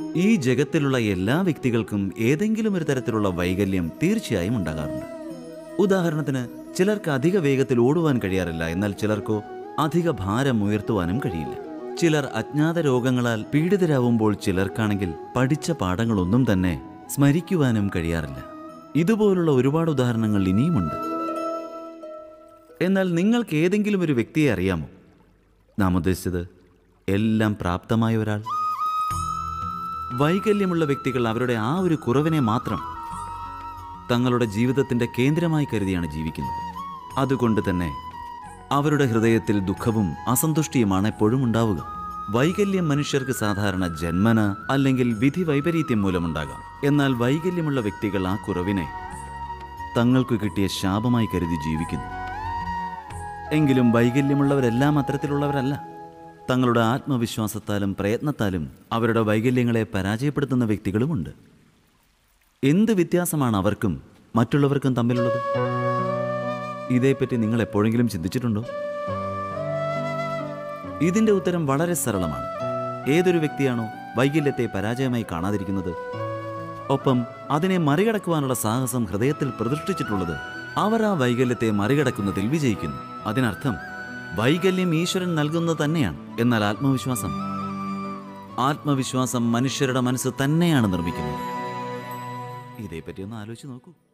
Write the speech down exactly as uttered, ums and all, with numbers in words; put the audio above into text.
ഈ ജഗത്തിലുള്ള എല്ലാ വ്യക്തികൾക്കും ഏതെങ്കിലും ഒരു തരത്തിലുള്ള വൈകല്യം തീർച്ചയായും ഉണ്ടാകാറുണ്ട്. ഉദാഹരണത്തിന്, ചിലർക്ക് അധിക വേഗത്തിൽ ഓടുവാൻ കഴിയാറില്ല, എന്നാൽ ചിലർക്കോ അധിക ഭാരം ഉയർത്തുവാനും കഴിയില്ല. ചിലർ അജ്ഞാത രോഗങ്ങളാൽ പീഡിതരാവുമ്പോൾ ചിലർക്കാണെങ്കിൽ പഠിച്ച പാഠങ്ങളൊന്നും തന്നെ സ്മരിക്കുവാനും കഴിയാറില്ല. ഇതുപോലുള്ള ഒരുപാട് ഉദാഹരണങ്ങൾ ഇനിയുമുണ്ട്. എന്നാൽ നിങ്ങൾക്ക് ഏതെങ്കിലും ഒരു വ്യക്തിയെ അറിയാമോ? നാം ഉദ്ദേശിച്ചത് എല്ലാം പ്രാപ്തമായ ഒരാൾ. വൈകല്യമുള്ള വ്യക്തികൾ അവരുടെ ആ ഒരു കുറവിനെ മാത്രം തങ്ങളുടെ ജീവിതത്തിൻ്റെ കേന്ദ്രമായി കരുതിയാണ് ജീവിക്കുന്നത്. അതുകൊണ്ട് തന്നെ അവരുടെ ഹൃദയത്തിൽ ദുഃഖവും അസന്തുഷ്ടിയുമാണ് എപ്പോഴും ഉണ്ടാവുക. വൈകല്യം മനുഷ്യർക്ക് സാധാരണ ജന്മന അല്ലെങ്കിൽ വിധി വൈപരീത്യം മൂലമുണ്ടാകാം. എന്നാൽ വൈകല്യമുള്ള വ്യക്തികൾ ആ കുറവിനെ തങ്ങൾക്ക് കിട്ടിയ ശാപമായി കരുതി ജീവിക്കുന്നു. എങ്കിലും വൈകല്യമുള്ളവരെല്ലാം അത്തരത്തിലുള്ളവരല്ല. തങ്ങളുടെ ആത്മവിശ്വാസത്താലും പ്രയത്നത്താലും അവരുടെ വൈകല്യങ്ങളെ പരാജയപ്പെടുത്തുന്ന വ്യക്തികളുമുണ്ട്. എന്ത് വ്യത്യാസമാണ് അവർക്കും മറ്റുള്ളവർക്കും തമ്മിലുള്ളത്? ഇതേപ്പറ്റി നിങ്ങൾ എപ്പോഴെങ്കിലും ചിന്തിച്ചിട്ടുണ്ടോ? ഇതിൻ്റെ ഉത്തരം വളരെ സരളമാണ്. ഏതൊരു വ്യക്തിയാണോ വൈകല്യത്തെ പരാജയമായി കാണാതിരിക്കുന്നത്, ഒപ്പം അതിനെ മറികടക്കുവാനുള്ള സാഹസം ഹൃദയത്തിൽ പ്രതിഷ്ഠിച്ചിട്ടുള്ളത്, അവർ ആ വൈകല്യത്തെ മറികടക്കുന്നതിൽ വിജയിക്കുന്നു. അതിനർത്ഥം വൈകല്യം ഈശ്വരൻ നൽകുന്നത് തന്നെയാണ്. എന്നാൽ ആത്മവിശ്വാസം ആത്മവിശ്വാസം മനുഷ്യരുടെ മനസ്സ് തന്നെയാണ് നിർമ്മിക്കുന്നത്. ഇതേപ്പറ്റി ഒന്ന് ആലോചിച്ച് നോക്കൂ.